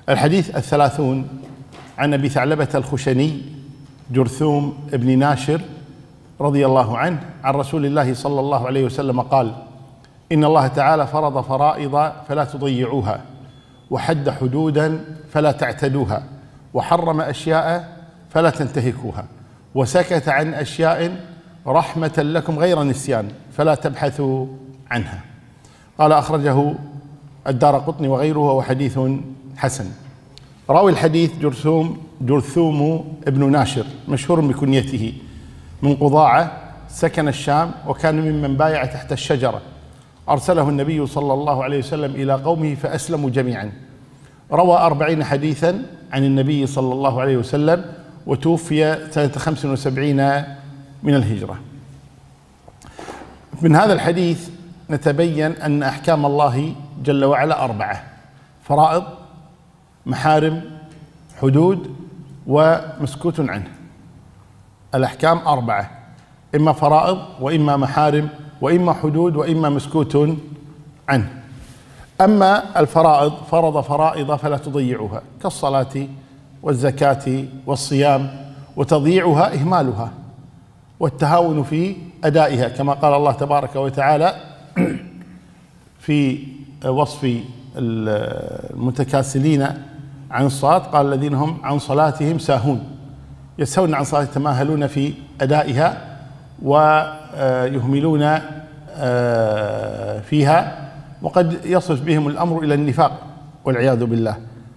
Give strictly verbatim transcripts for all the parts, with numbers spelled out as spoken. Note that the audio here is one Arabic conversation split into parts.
الحديث الثلاثون عن أبي ثعلبة الخشني جرثوم بن ناشر رضي الله عنه عن رسول الله صلى الله عليه وسلم قال: إن الله تعالى فرض فرائض فلا تضيعوها، وحد حدودا فلا تعتدوها، وحرم أشياء فلا تنتهكوها، وسكت عن أشياء رحمة لكم غير نسيان فلا تبحثوا عنها. قال: أخرجه الدارقطني وغيره وهو حديث حسن. راوي الحديث جرثوم جرثوم ابن ناشر، مشهور بكنيته، من قضاعة، سكن الشام، وكان ممن بايع تحت الشجرة. أرسله النبي صلى الله عليه وسلم إلى قومه فأسلموا جميعا. روى أربعين حديثا عن النبي صلى الله عليه وسلم، وتوفي سنة خمس وسبعين من الهجرة. من هذا الحديث نتبين أن أحكام الله جل وعلا أربعة: فرائض، محارم، حدود، ومسكوت عنه. الأحكام أربعة: إما فرائض، وإما محارم، وإما حدود، وإما مسكوت عنه. أما الفرائض: فرض فرائض فلا تضيعوها، كالصلاة والزكاة والصيام، وتضييعها إهمالها والتهاون في أدائها، كما قال الله تبارك وتعالى في وصف المتكاسلين عن الصلاة: قال: الذين هم عن صلاتهم ساهون، يسهون عن صلاة، يتماهلون في أدائها ويهملون فيها، وقد يصل بهم الأمر إلى النفاق والعياذ بالله.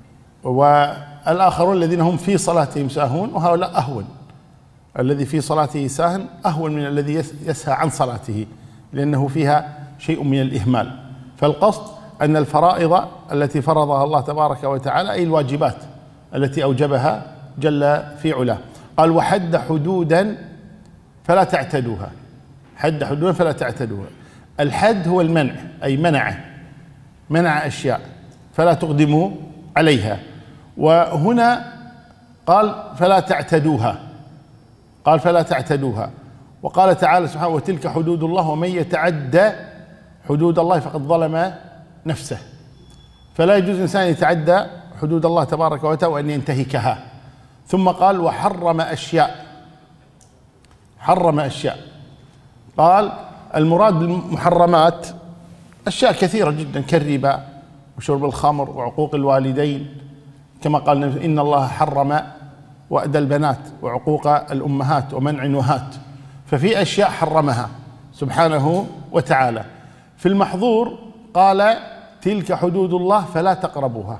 والآخرون الذين هم في صلاتهم ساهون، وهؤلاء أهون. الذي في صلاته ساهن أهون من الذي يسهى عن صلاته، لأنه فيها شيء من الإهمال. فالقصد أن الفرائض التي فرضها الله تبارك وتعالى أي الواجبات التي أوجبها جل في علاه. قال: وحد حدودا فلا تعتدوها. حد حدودا فلا تعتدوها. الحد هو المنع، أي منع منع أشياء فلا تقدموا عليها. وهنا قال: فلا تعتدوها، قال: فلا تعتدوها. وقال تعالى سبحانه: وتلك حدود الله ومن يتعدى حدود الله فقد ظلم نفسه. فلا يجوز الإنسان يتعدى حدود الله تبارك وتعالى وأن ينتهكها. ثم قال: وحرم أشياء. حرم أشياء. قال: المراد بالمحرمات أشياء كثيرة جدا، كالربا وشرب الخمر وعقوق الوالدين، كما قال: إن الله حرم وأد البنات وعقوق الأمهات ومنع وهات. ففي أشياء حرمها سبحانه وتعالى. في المحظور قال: تلك حدود الله فلا تقربوها.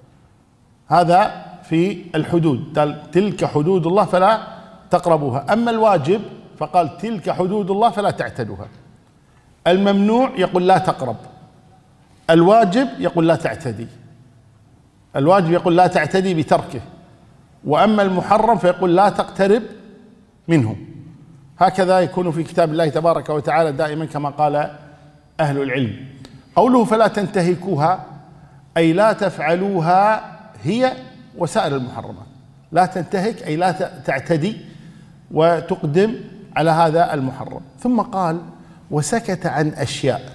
هذا في الحدود، قال: تلك حدود الله فلا تقربوها. أما الواجب فقال: تلك حدود الله فلا تعتدوها. الممنوع يقول: لا تقرب. الواجب يقول: لا تعتدي. الواجب يقول: لا تعتدي بتركه. وأما المحرم فيقول: لا تقترب منه. هكذا يكون في كتاب الله تبارك وتعالى دائما، كما قال أهل العلم. قوله فلا تنتهكوها أي لا تفعلوها هي وسائر المحرمات. لا تنتهك أي لا تعتدي وتقدم على هذا المحرم. ثم قال: وسكت عن أشياء،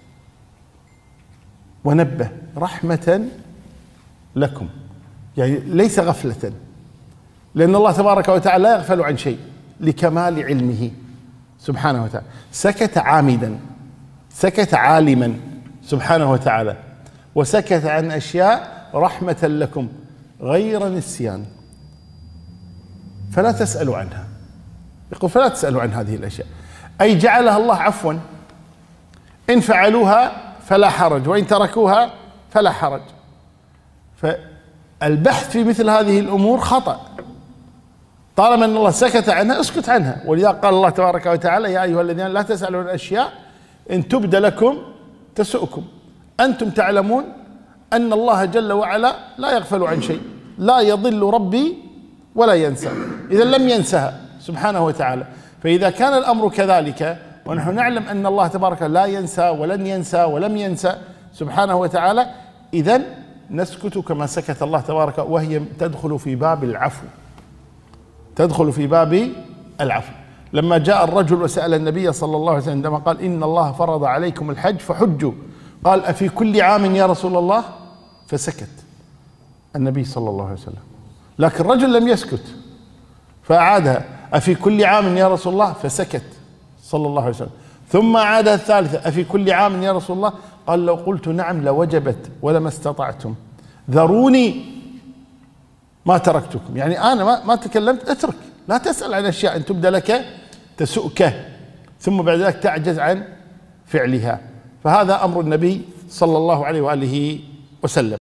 ونبه رحمة لكم، يعني ليس غفلة، لأن الله تبارك وتعالى لا يغفل عن شيء لكمال علمه سبحانه وتعالى. سكت عامدا، سكت عالما سبحانه وتعالى. وسكت عن أشياء رحمة لكم غير نسيان فلا تسألوا عنها. يقول: فلا تسألوا عن هذه الأشياء، أي جعلها الله عفوا، إن فعلوها فلا حرج، وإن تركوها فلا حرج. فالبحث في مثل هذه الأمور خطأ. طالما أن الله سكت عنها اسكت عنها. ولذا قال الله تبارك وتعالى: يا أيها الذين لا تسألوا عن الأشياء إن تبد لكم تسؤكم. أنتم تعلمون أن الله جل وعلا لا يغفل عن شيء، لا يضل ربي ولا ينسى. إذا لم ينسها سبحانه وتعالى. فإذا كان الأمر كذلك، ونحن نعلم أن الله تبارك لا ينسى ولن ينسى ولم ينسى سبحانه وتعالى، إذن نسكت كما سكت الله تبارك، وهي تدخل في باب العفو، تدخل في باب العفو. لما جاء الرجل وسأل النبي صلى الله عليه وسلم عندما قال: إن الله فرض عليكم الحج فحجوا، قال: أفي كل عام يا رسول الله؟ فسكت. النبي صلى الله عليه وسلم، لكن الرجل لم يسكت فأعادها: أفي كل عام يا رسول الله؟ فسكت صلى الله عليه وسلم. ثم أعادها الثالثة: أفي كل عام يا رسول الله؟ قال: لو قلت نعم لوجبت ولما استطعتم، ذروني ما تركتكم. يعني أنا ما, ما تكلمت، اترك، لا تسأل عن أشياء إن تبدى لك تسؤك ثم بعد ذلك تعجز عن فعلها. فهذا أمر النبي صلى الله عليه وآله وسلم.